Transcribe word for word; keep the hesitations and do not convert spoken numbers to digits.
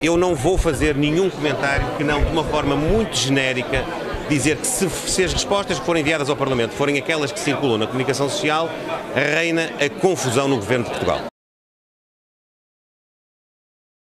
Eu não vou fazer nenhum comentário que não, de uma forma muito genérica, dizer que se, se as respostas que forem enviadas ao Parlamento forem aquelas que circulam na comunicação social, reina a confusão no Governo de Portugal.